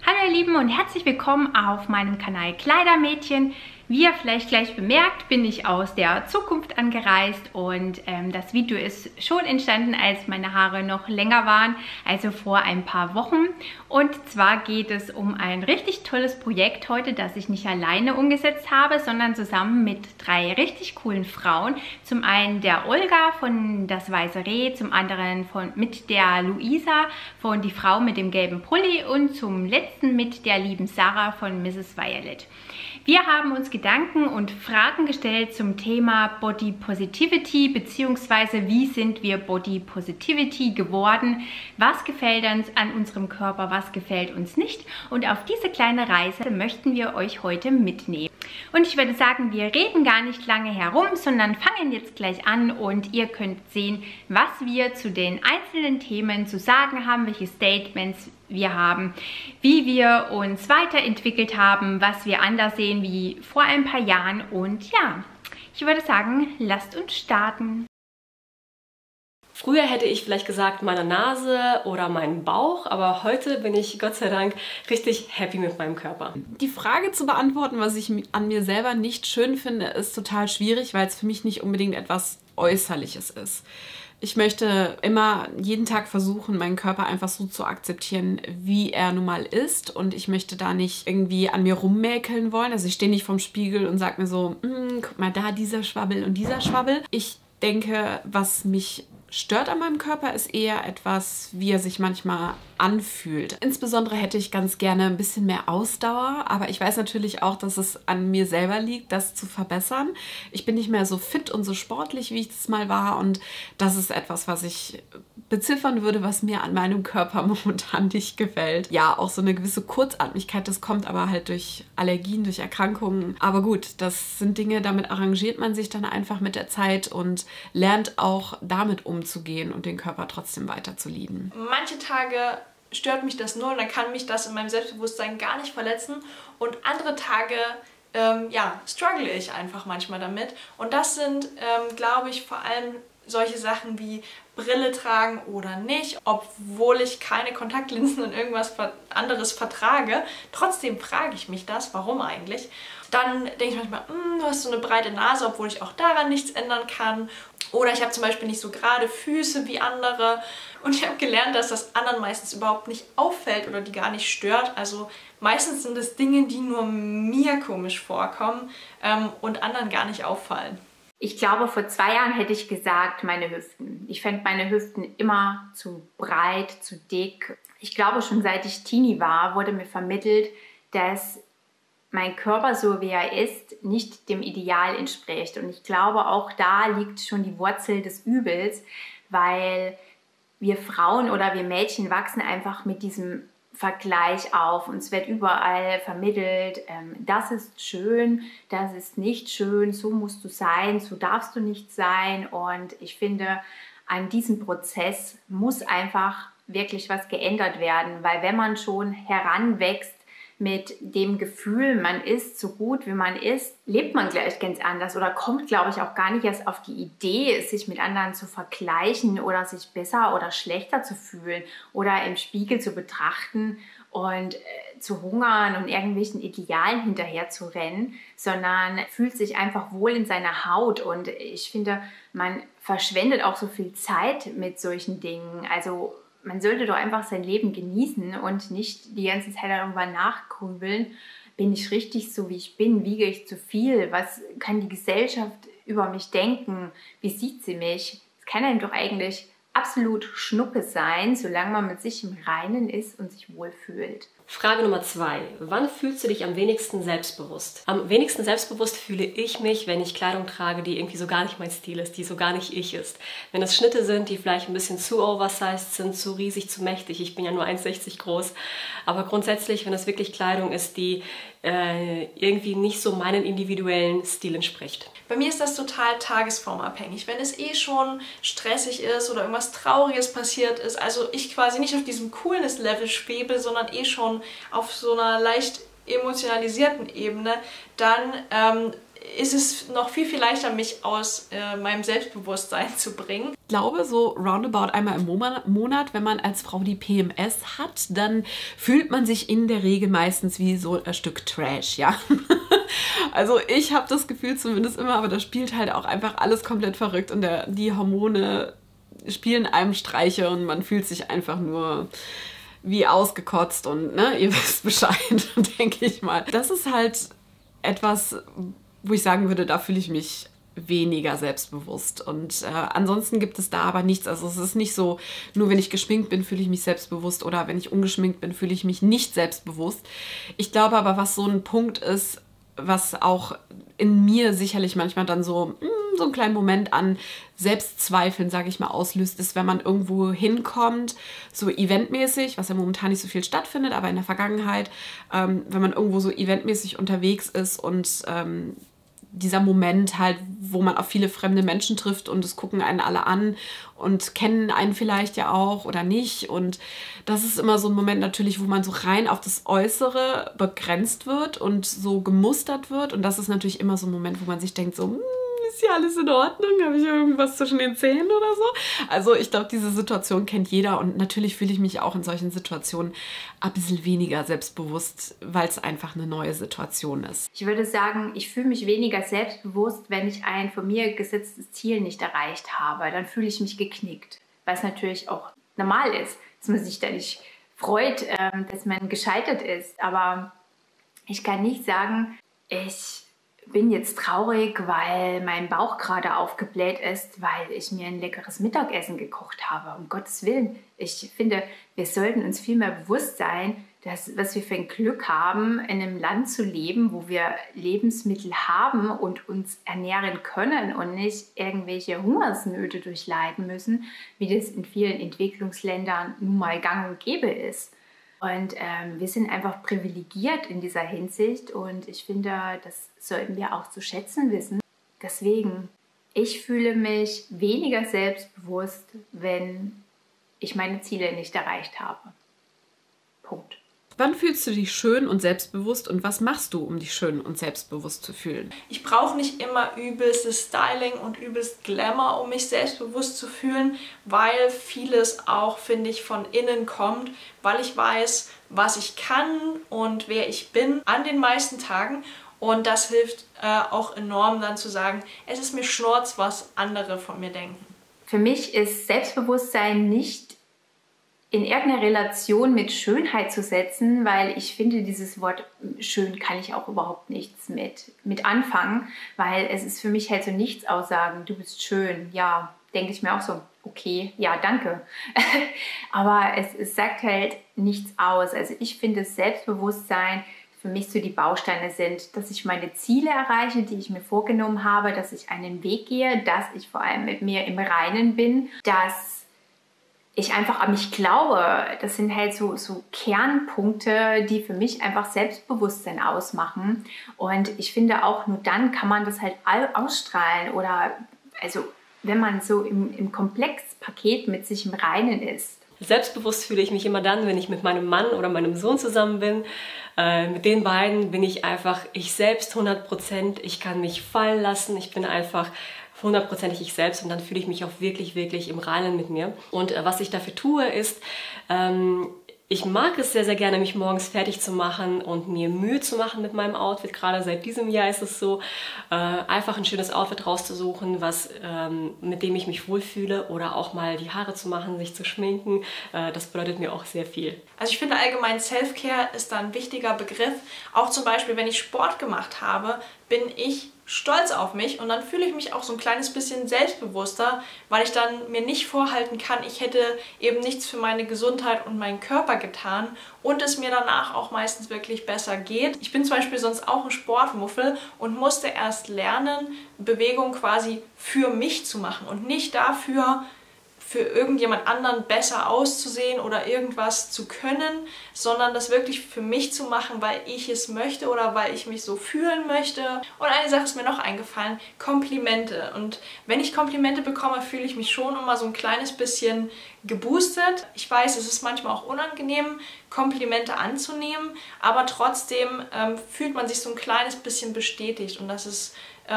Hallo ihr Lieben und herzlich willkommen auf meinem Kanal Kleidermädchen. Wie ihr vielleicht gleich bemerkt, bin ich aus der Zukunft angereist und das Video ist schon entstanden, als meine Haare noch länger waren, also vor ein paar Wochen. Und zwar geht es um ein richtig tolles Projekt heute, das ich nicht alleine umgesetzt habe, sondern zusammen mit 3 richtig coolen Frauen. Zum einen der Olga von Das Weiße Reh, zum anderen mit der Luisa von Die Frau mit dem gelben Pulli und zum letzten mit der lieben Sarah von Mrs. Violet. Wir haben uns Gedanken und Fragen gestellt zum Thema Body Positivity bzw. wie sind wir Body Positivity geworden, was gefällt uns an unserem Körper, was gefällt uns nicht, und auf diese kleine Reise möchten wir euch heute mitnehmen. Und ich würde sagen, wir reden gar nicht lange herum, sondern fangen jetzt gleich an und ihr könnt sehen, was wir zu den einzelnen Themen zu sagen haben, welche Statements wir haben, wie wir uns weiterentwickelt haben, was wir anders sehen wie vor ein paar Jahren. Und ja, ich würde sagen, lasst uns starten. Früher hätte ich vielleicht gesagt meine Nase oder meinen Bauch, aber heute bin ich Gott sei Dank richtig happy mit meinem Körper. Die Frage zu beantworten, was ich an mir selber nicht schön finde, ist total schwierig, weil es für mich nicht unbedingt etwas Äußerliches ist. Ich möchte immer jeden Tag versuchen, meinen Körper einfach so zu akzeptieren, wie er nun mal ist, und ich möchte da nicht irgendwie an mir rummäkeln wollen. Also ich stehe nicht vorm Spiegel und sage mir so, guck mal da, dieser Schwabbel und dieser Schwabbel. Ich denke, was mich stört an meinem Körper, ist eher etwas, wie er sich manchmal anfühlt. Insbesondere hätte ich ganz gerne ein bisschen mehr Ausdauer, aber ich weiß natürlich auch, dass es an mir selber liegt, das zu verbessern. Ich bin nicht mehr so fit und so sportlich, wie ich es mal war, und das ist etwas, was ich beziffern würde, was mir an meinem Körper momentan nicht gefällt. Ja, auch so eine gewisse Kurzatmigkeit, das kommt aber halt durch Allergien, durch Erkrankungen. Aber gut, das sind Dinge, damit arrangiert man sich dann einfach mit der Zeit und lernt auch damit umzugehen und den Körper trotzdem weiter zu lieben. Manche Tage stört mich das nur und dann kann mich das in meinem Selbstbewusstsein gar nicht verletzen, und andere Tage struggle ich einfach manchmal damit, und das sind, glaube ich, vor allem solche Sachen wie Brille tragen oder nicht, obwohl ich keine Kontaktlinsen und irgendwas anderes vertrage. Trotzdem frage ich mich das, warum eigentlich? Dann denke ich manchmal, du hast so eine breite Nase, obwohl ich auch daran nichts ändern kann. Oder ich habe zum Beispiel nicht so gerade Füße wie andere. Und ich habe gelernt, dass das anderen meistens überhaupt nicht auffällt oder die gar nicht stört. Also meistens sind es Dinge, die nur mir komisch vorkommen und anderen gar nicht auffallen. Ich glaube, vor 2 Jahren hätte ich gesagt, meine Hüften. Ich fände meine Hüften immer zu breit, zu dick. Ich glaube, schon seit ich Teenie war, wurde mir vermittelt, dass mein Körper, so wie er ist, nicht dem Ideal entspricht. Und ich glaube, auch da liegt schon die Wurzel des Übels, weil wir Frauen oder wir Mädchen wachsen einfach mit diesem Vergleich auf. Uns wird überall vermittelt, das ist schön, das ist nicht schön, so musst du sein, so darfst du nicht sein. Und ich finde, an diesem Prozess muss einfach wirklich was geändert werden, weil wenn man schon heranwächst mit dem Gefühl, man ist so gut, wie man ist, lebt man gleich ganz anders oder kommt, glaube ich, auch gar nicht erst auf die Idee, sich mit anderen zu vergleichen oder sich besser oder schlechter zu fühlen oder im Spiegel zu betrachten und zu hungern und irgendwelchen Idealen hinterher zu rennen, sondern fühlt sich einfach wohl in seiner Haut. Und ich finde, man verschwendet auch so viel Zeit mit solchen Dingen. Also man sollte doch einfach sein Leben genießen und nicht die ganze Zeit darüber nachgrübeln, bin ich richtig so, wie ich bin, wiege ich zu viel, was kann die Gesellschaft über mich denken, wie sieht sie mich? Es kann einem doch eigentlich absolut Schnuppe sein, solange man mit sich im Reinen ist und sich wohlfühlt. Frage Nummer 2. Wann fühlst du dich am wenigsten selbstbewusst? Am wenigsten selbstbewusst fühle ich mich, wenn ich Kleidung trage, die irgendwie so gar nicht mein Stil ist, die so gar nicht ich ist. Wenn es Schnitte sind, die vielleicht ein bisschen zu oversized sind, zu riesig, zu mächtig. Ich bin ja nur 1,60 groß. Aber grundsätzlich, wenn es wirklich Kleidung ist, die irgendwie nicht so meinen individuellen Stil entspricht. Bei mir ist das total tagesformabhängig. Wenn es eh schon stressig ist oder irgendwas Trauriges passiert ist, also ich quasi nicht auf diesem Coolness-Level schwebe, sondern eh schon auf so einer leicht emotionalisierten Ebene, dann ist es noch viel, viel leichter, mich aus meinem Selbstbewusstsein zu bringen. Ich glaube, so roundabout einmal im Monat, wenn man als Frau die PMS hat, dann fühlt man sich in der Regel meistens wie so ein Stück Trash, ja. Also ich habe das Gefühl zumindest immer, aber da spielt halt auch einfach alles komplett verrückt und die Hormone spielen einem Streiche und man fühlt sich einfach nur wie ausgekotzt und ihr wisst Bescheid, denke ich mal. Das ist halt etwas, wo ich sagen würde, da fühle ich mich weniger selbstbewusst. Und ansonsten gibt es da aber nichts. Also es ist nicht so, nur wenn ich geschminkt bin, fühle ich mich selbstbewusst oder wenn ich ungeschminkt bin, fühle ich mich nicht selbstbewusst. Ich glaube aber, was so ein Punkt ist, was auch in mir sicherlich manchmal dann so einen kleinen Moment an Selbstzweifeln, sage ich mal, auslöst, ist, wenn man irgendwo hinkommt, so eventmäßig, was ja momentan nicht so viel stattfindet, aber in der Vergangenheit, wenn man irgendwo so eventmäßig unterwegs ist und dieser Moment halt, wo man auf viele fremde Menschen trifft und es gucken einen alle an und kennen einen vielleicht ja auch oder nicht. Und das ist immer so ein Moment natürlich, wo man so rein auf das Äußere begrenzt wird und so gemustert wird. Und das ist natürlich immer so ein Moment, wo man sich denkt so, ist hier alles in Ordnung? Habe ich irgendwas zwischen den Zähnen oder so? Also ich glaube, diese Situation kennt jeder und natürlich fühle ich mich auch in solchen Situationen ein bisschen weniger selbstbewusst, weil es einfach eine neue Situation ist. Ich würde sagen, ich fühle mich weniger selbstbewusst, wenn ich ein von mir gesetztes Ziel nicht erreicht habe. Dann fühle ich mich geknickt, was natürlich auch normal ist, dass man sich da nicht freut, dass man gescheitert ist. Aber ich kann nicht sagen, ich bin jetzt traurig, weil mein Bauch gerade aufgebläht ist, weil ich mir ein leckeres Mittagessen gekocht habe. Um Gottes Willen. Ich finde, wir sollten uns viel mehr bewusst sein, dass, was wir für ein Glück haben, in einem Land zu leben, wo wir Lebensmittel haben und uns ernähren können und nicht irgendwelche Hungersnöte durchleiden müssen, wie das in vielen Entwicklungsländern nun mal gang und gäbe ist. Und wir sind einfach privilegiert in dieser Hinsicht und ich finde, das sollten wir auch zu schätzen wissen. Deswegen, ich fühle mich weniger selbstbewusst, wenn ich meine Ziele nicht erreicht habe. Punkt. Wann fühlst du dich schön und selbstbewusst und was machst du, um dich schön und selbstbewusst zu fühlen? Ich brauche nicht immer übelstes Styling und übelst Glamour, um mich selbstbewusst zu fühlen, weil vieles auch, finde ich, von innen kommt, weil ich weiß, was ich kann und wer ich bin an den meisten Tagen. Und das hilft auch enorm dann zu sagen, es ist mir Schnurz, was andere von mir denken. Für mich ist Selbstbewusstsein nicht in irgendeiner Relation mit Schönheit zu setzen, weil ich finde, dieses Wort schön kann ich auch überhaupt nichts mit anfangen, weil es ist für mich halt so nichts aussagen, du bist schön, ja, denke ich mir auch so, okay, ja, danke. Aber es sagt halt nichts aus. Also ich finde, Selbstbewusstsein für mich so die Bausteine sind, dass ich meine Ziele erreiche, die ich mir vorgenommen habe, dass ich einen Weg gehe, dass ich vor allem mit mir im Reinen bin, dass ich einfach an mich glaube. Das sind halt so Kernpunkte, die für mich einfach Selbstbewusstsein ausmachen. Und ich finde auch, nur dann kann man das halt ausstrahlen oder also wenn man so im Komplexpaket mit sich im Reinen ist. Selbstbewusst fühle ich mich immer dann, wenn ich mit meinem Mann oder meinem Sohn zusammen bin. Mit den beiden bin ich einfach ich selbst 100%. Ich kann mich fallen lassen. Ich bin einfach 100%ig ich selbst und dann fühle ich mich auch wirklich, wirklich im Reinen mit mir. Und was ich dafür tue, ist, ich mag es sehr, sehr gerne, mich morgens fertig zu machen und mir Mühe zu machen mit meinem Outfit. Gerade seit diesem Jahr ist es so, einfach ein schönes Outfit rauszusuchen, mit dem ich mich wohlfühle oder auch mal die Haare zu machen, sich zu schminken. Das bedeutet mir auch sehr viel. Also ich finde allgemein Self-Care ist da ein wichtiger Begriff. Auch zum Beispiel, wenn ich Sport gemacht habe, bin ich stolz auf mich und dann fühle ich mich auch so ein kleines bisschen selbstbewusster, weil ich dann mir nicht vorhalten kann, ich hätte eben nichts für meine Gesundheit und meinen Körper getan und es mir danach auch meistens wirklich besser geht. Ich bin zum Beispiel sonst auch ein Sportmuffel und musste erst lernen, Bewegung quasi für mich zu machen und nicht dafür für irgendjemand anderen besser auszusehen oder irgendwas zu können, sondern das wirklich für mich zu machen, weil ich es möchte oder weil ich mich so fühlen möchte. Und eine Sache ist mir noch eingefallen, Komplimente. Und wenn ich Komplimente bekomme, fühle ich mich schon immer so ein kleines bisschen geboostet. Ich weiß, es ist manchmal auch unangenehm, Komplimente anzunehmen, aber trotzdem fühlt man sich so ein kleines bisschen bestätigt und das ist,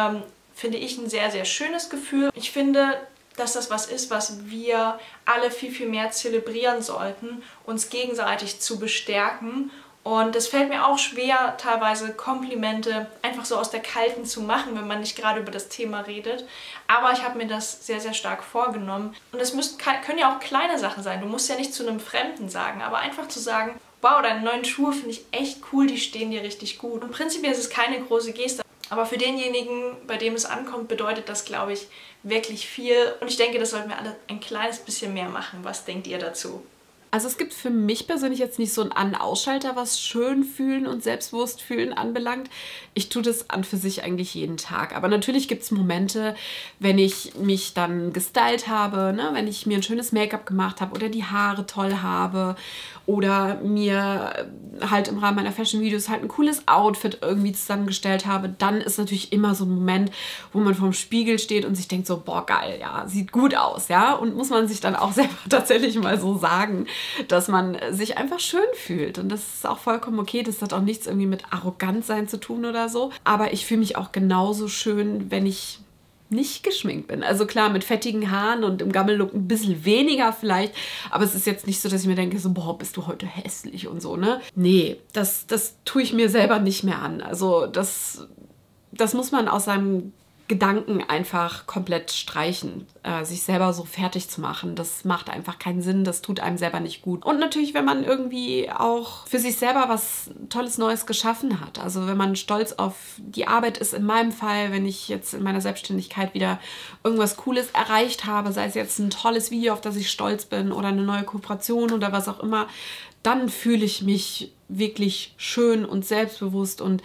finde ich, ein sehr, sehr schönes Gefühl. Ich finde, dass das was ist, was wir alle viel, viel mehr zelebrieren sollten, uns gegenseitig zu bestärken. Und es fällt mir auch schwer, teilweise Komplimente einfach so aus der Kalten zu machen, wenn man nicht gerade über das Thema redet. Aber ich habe mir das sehr, sehr stark vorgenommen. Und es können ja auch kleine Sachen sein. Du musst ja nicht zu einem Fremden sagen, aber einfach zu sagen, wow, deine neuen Schuhe finde ich echt cool, die stehen dir richtig gut. Und prinzipiell ist es keine große Geste. Aber für denjenigen, bei dem es ankommt, bedeutet das, glaube ich, wirklich viel. Und ich denke, das sollten wir alle ein kleines bisschen mehr machen. Was denkt ihr dazu? Also es gibt für mich persönlich jetzt nicht so einen An-Ausschalter, was schön fühlen und selbstbewusst fühlen anbelangt. Ich tue das an für sich eigentlich jeden Tag. Aber natürlich gibt es Momente, wenn ich mich dann gestylt habe, ne? Wenn ich mir ein schönes Make-up gemacht habe oder die Haare toll habe oder mir halt im Rahmen meiner Fashion-Videos halt ein cooles Outfit irgendwie zusammengestellt habe, dann ist natürlich immer so ein Moment, wo man vorm Spiegel steht und sich denkt so, boah, geil, ja, sieht gut aus, ja. Und muss man sich dann auch selber tatsächlich mal so sagen, dass man sich einfach schön fühlt. Und das ist auch vollkommen okay. Das hat auch nichts irgendwie mit Arrogantsein zu tun oder so. Aber ich fühle mich auch genauso schön, wenn ich nicht geschminkt bin. Also klar, mit fettigen Haaren und im Gammellook ein bisschen weniger vielleicht. Aber es ist jetzt nicht so, dass ich mir denke, so, boah, bist du heute hässlich und so, ne? Nee, das tue ich mir selber nicht mehr an. Also das muss man aus seinem Gedanken einfach komplett streichen, sich selber so fertig zu machen. Das macht einfach keinen Sinn, das tut einem selber nicht gut. Und natürlich, wenn man irgendwie auch für sich selber was Tolles Neues geschaffen hat. Also wenn man stolz auf die Arbeit ist, in meinem Fall, wenn ich jetzt in meiner Selbstständigkeit wieder irgendwas Cooles erreicht habe, sei es jetzt ein tolles Video, auf das ich stolz bin oder eine neue Kooperation oder was auch immer, dann fühle ich mich wirklich schön und selbstbewusst und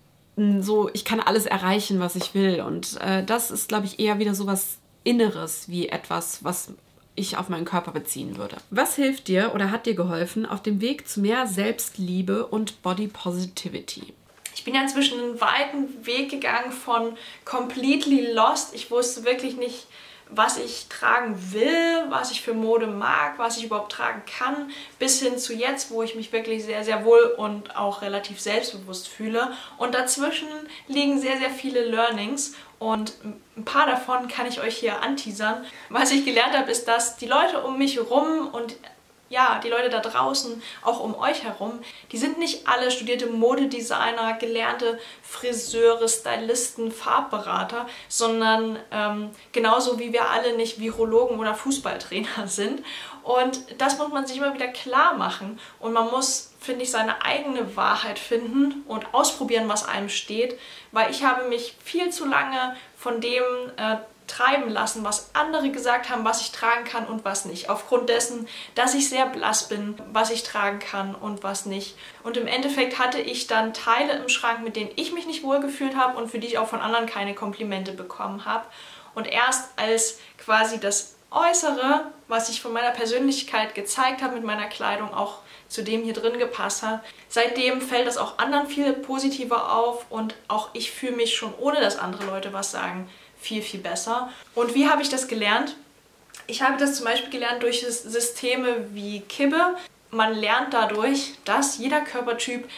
so, ich kann alles erreichen, was ich will. Und das ist, glaube ich, eher wieder so was Inneres, wie etwas, was ich auf meinen Körper beziehen würde. Was hilft dir oder hat dir geholfen auf dem Weg zu mehr Selbstliebe und Body Positivity? Ich bin ja inzwischen einen weiten Weg gegangen von completely lost. Ich wusste wirklich nicht, was ich tragen will, was ich für Mode mag, was ich überhaupt tragen kann, bis hin zu jetzt, wo ich mich wirklich sehr, sehr wohl und auch relativ selbstbewusst fühle. Und dazwischen liegen sehr, sehr viele Learnings und ein paar davon kann ich euch hier anteasern. Was ich gelernt habe, ist, dass die Leute um mich herum und ja, die Leute da draußen, auch um euch herum, die sind nicht alle studierte Modedesigner, gelernte Friseure, Stylisten, Farbberater, sondern genauso wie wir alle nicht Virologen oder Fußballtrainer sind. Und das muss man sich immer wieder klar machen. Und man muss, finde ich, seine eigene Wahrheit finden und ausprobieren, was einem steht. Weil ich habe mich viel zu lange von dem treiben lassen, was andere gesagt haben, was ich tragen kann und was nicht. Aufgrund dessen, dass ich sehr blass bin, was ich tragen kann und was nicht. Und im Endeffekt hatte ich dann Teile im Schrank, mit denen ich mich nicht wohlgefühlt habe und für die ich auch von anderen keine Komplimente bekommen habe. Und erst als quasi das Äußere, was ich von meiner Persönlichkeit gezeigt habe mit meiner Kleidung, auch zu dem hier drin gepasst hat. Seitdem fällt das auch anderen viel positiver auf und auch ich fühle mich schon, ohne dass andere Leute was sagen, viel, viel besser. Und wie habe ich das gelernt? Ich habe das zum Beispiel gelernt durch Systeme wie Kibbe. Man lernt dadurch, dass jeder Körpertyp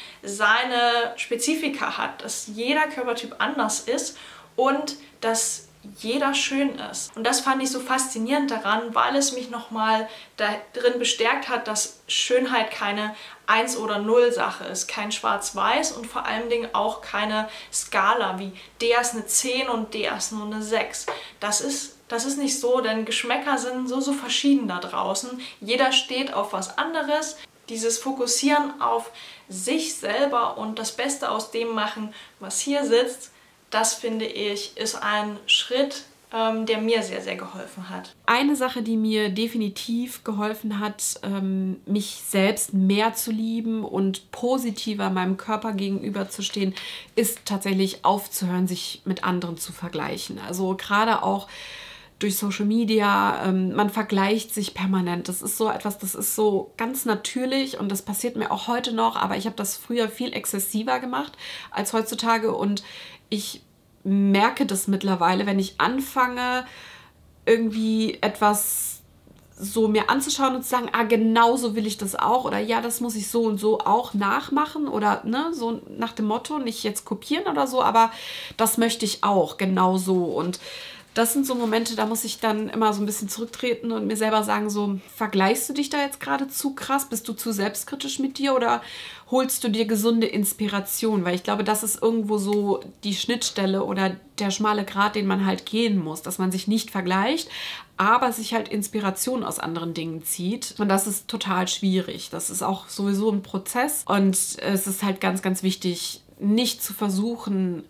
seine Spezifika hat, dass jeder Körpertyp anders ist und dass jeder schön ist. Und das fand ich so faszinierend daran, weil es mich nochmal darin bestärkt hat, dass Schönheit keine 1 oder 0 Sache ist, kein Schwarz-Weiß und vor allen Dingen auch keine Skala wie der ist eine 10 und der ist nur eine 6. Das ist nicht so, denn Geschmäcker sind so verschieden da draußen. Jeder steht auf was anderes. Dieses Fokussieren auf sich selber und das Beste aus dem machen, was hier sitzt, das finde ich, ist ein Schritt, der mir sehr, sehr geholfen hat. Eine Sache, die mir definitiv geholfen hat, mich selbst mehr zu lieben und positiver meinem Körper gegenüberzustehen, ist tatsächlich aufzuhören, sich mit anderen zu vergleichen. Also gerade auch durch Social Media, man vergleicht sich permanent. Das ist so etwas, das ist so ganz natürlich und das passiert mir auch heute noch, aber ich habe das früher viel exzessiver gemacht als heutzutage und ich merke das mittlerweile, wenn ich anfange, irgendwie etwas so mir anzuschauen und zu sagen, genau so will ich das auch oder ja, das muss ich so und so auch nachmachen oder ne, so nach dem Motto, nicht jetzt kopieren oder so, aber das möchte ich auch genau so und das sind so Momente, da muss ich dann immer so ein bisschen zurücktreten und mir selber sagen, so, vergleichst du dich da jetzt gerade zu krass? Bist du zu selbstkritisch mit dir oder holst du dir gesunde Inspiration? Weil ich glaube, das ist irgendwo so die Schnittstelle oder der schmale Grat, den man halt gehen muss, dass man sich nicht vergleicht, aber sich halt Inspiration aus anderen Dingen zieht. Und das ist total schwierig. Das ist auch sowieso ein Prozess und es ist halt ganz, ganz wichtig, nicht zu versuchen,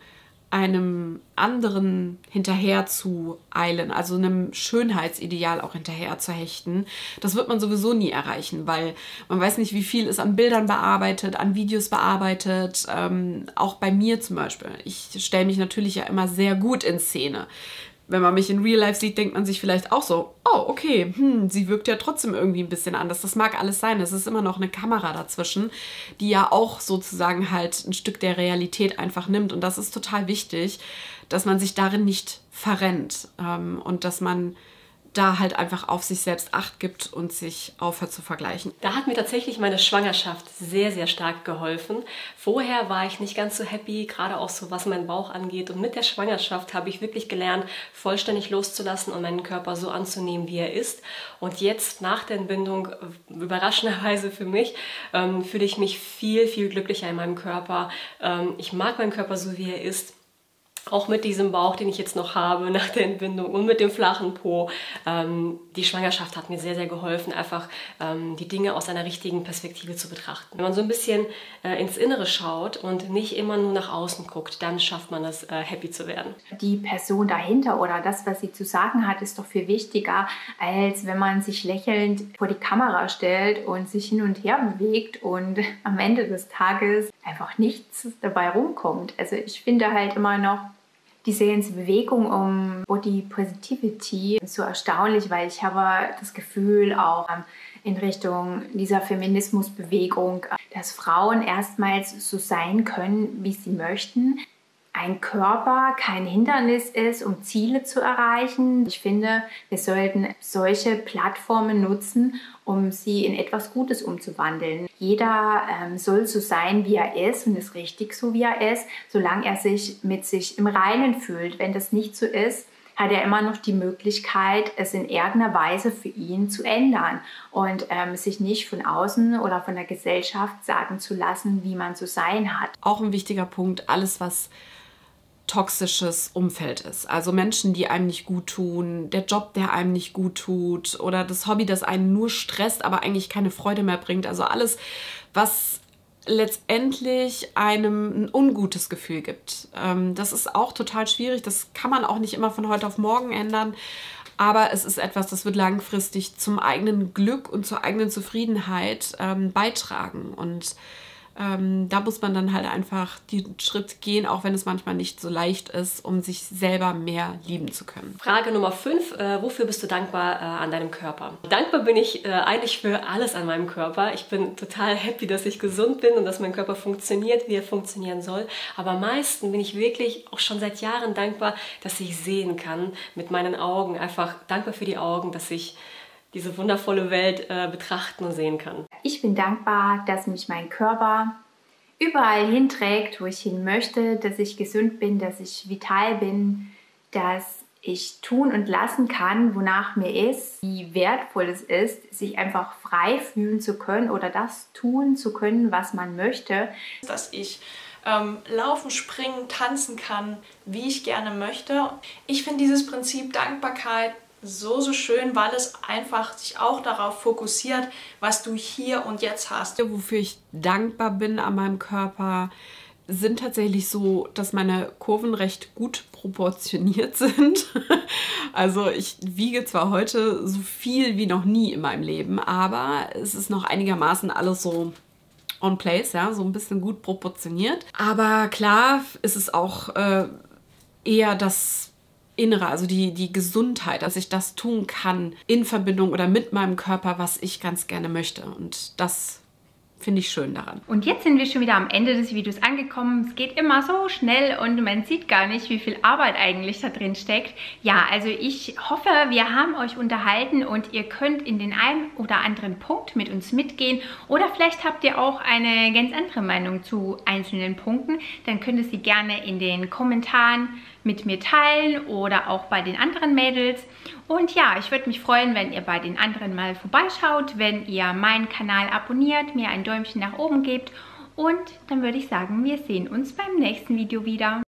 einem anderen hinterher zu eilen, also einem Schönheitsideal auch hinterher zu hechten. Das wird man sowieso nie erreichen, weil man weiß nicht, wie viel ist an Bildern bearbeitet, an Videos bearbeitet. Auch bei mir zum Beispiel. Ich stelle mich natürlich ja immer sehr gut in Szene. Wenn man mich in Real Life sieht, denkt man sich vielleicht auch so, oh, okay, sie wirkt ja trotzdem irgendwie ein bisschen anders. Das mag alles sein. Es ist immer noch eine Kamera dazwischen, die ja auch sozusagen halt ein Stück der Realität einfach nimmt. Und das ist total wichtig, dass man sich darin nicht verrennt und dass man da halt einfach auf sich selbst Acht gibt und sich aufhört zu vergleichen. Da hat mir tatsächlich meine Schwangerschaft sehr, sehr stark geholfen. Vorher war ich nicht ganz so happy, gerade auch so was meinen Bauch angeht. Und mit der Schwangerschaft habe ich wirklich gelernt, vollständig loszulassen und meinen Körper so anzunehmen, wie er ist. Und jetzt nach der Entbindung, überraschenderweise für mich, fühle ich mich viel, viel glücklicher in meinem Körper. Ich mag meinen Körper so, wie er ist. Auch mit diesem Bauch, den ich jetzt noch habe nach der Entbindung und mit dem flachen Po. Die Schwangerschaft hat mir sehr, sehr geholfen, einfach die Dinge aus einer richtigen Perspektive zu betrachten. Wenn man so ein bisschen ins Innere schaut und nicht immer nur nach außen guckt, dann schafft man es, happy zu werden. Die Person dahinter oder das, was sie zu sagen hat, ist doch viel wichtiger, als wenn man sich lächelnd vor die Kamera stellt und sich hin und her bewegt und am Ende des Tages einfach nichts dabei rumkommt. Also ich finde halt immer noch diese ganze Bewegung um Body Positivity so erstaunlich, weil ich habe das Gefühl auch in Richtung dieser Feminismusbewegung, dass Frauen erstmals so sein können, wie sie möchten. Ein Körper kein Hindernis ist, um Ziele zu erreichen. Ich finde, wir sollten solche Plattformen nutzen, um sie in etwas Gutes umzuwandeln. Jeder soll so sein, wie er ist und ist richtig so, wie er ist, solange er sich mit sich im Reinen fühlt. Wenn das nicht so ist, hat er immer noch die Möglichkeit, es in irgendeiner Weise für ihn zu ändern und sich nicht von außen oder von der Gesellschaft sagen zu lassen, wie man zu sein hat. Auch ein wichtiger Punkt, alles was toxisches Umfeld ist. Also Menschen, die einem nicht gut tun, der Job, der einem nicht gut tut oder das Hobby, das einen nur stresst, aber eigentlich keine Freude mehr bringt. Also alles, was letztendlich einem ein ungutes Gefühl gibt. Das ist auch total schwierig. Das kann man auch nicht immer von heute auf morgen ändern. Aber es ist etwas, das wird langfristig zum eigenen Glück und zur eigenen Zufriedenheit beitragen. Und da muss man dann halt einfach den Schritt gehen, auch wenn es manchmal nicht so leicht ist, um sich selber mehr lieben zu können. Frage Nummer 5. Wofür bist du dankbar an deinem Körper? Dankbar bin ich eigentlich für alles an meinem Körper. Ich bin total happy, dass ich gesund bin und dass mein Körper funktioniert, wie er funktionieren soll. Aber am meisten bin ich wirklich auch schon seit Jahren dankbar, dass ich sehen kann mit meinen Augen. Einfach dankbar für die Augen, dass ich diese wundervolle Welt betrachten und sehen kann. Ich bin dankbar, dass mich mein Körper überall hinträgt, wo ich hin möchte, dass ich gesund bin, dass ich vital bin, dass ich tun und lassen kann, wonach mir ist, wie wertvoll es ist, sich einfach frei fühlen zu können oder das tun zu können, was man möchte. Dass ich laufen, springen, tanzen kann, wie ich gerne möchte. Ich finde dieses Prinzip Dankbarkeit so schön, weil es einfach sich auch darauf fokussiert, was du hier und jetzt hast. Wofür ich dankbar bin an meinem Körper, sind tatsächlich so, dass meine Kurven recht gut proportioniert sind. Also ich wiege zwar heute so viel wie noch nie in meinem Leben, aber es ist noch einigermaßen alles so on place, ja, so ein bisschen gut proportioniert. Aber klar ist es auch eher das Innere, also die Gesundheit, dass ich das tun kann in Verbindung oder mit meinem Körper, was ich ganz gerne möchte. Und das finde ich schön daran. Und jetzt sind wir schon wieder am Ende des Videos angekommen. Es geht immer so schnell und man sieht gar nicht, wie viel Arbeit eigentlich da drin steckt. Ja, also ich hoffe, wir haben euch unterhalten und ihr könnt in den einen oder anderen Punkt mit uns mitgehen. Oder vielleicht habt ihr auch eine ganz andere Meinung zu einzelnen Punkten. Dann könnt ihr sie gerne in den Kommentaren mit mir teilen oder auch bei den anderen Mädels. Und ja, ich würde mich freuen, wenn ihr bei den anderen mal vorbeischaut, wenn ihr meinen Kanal abonniert, mir ein Däumchen nach oben gebt. Und dann würde ich sagen, wir sehen uns beim nächsten Video wieder.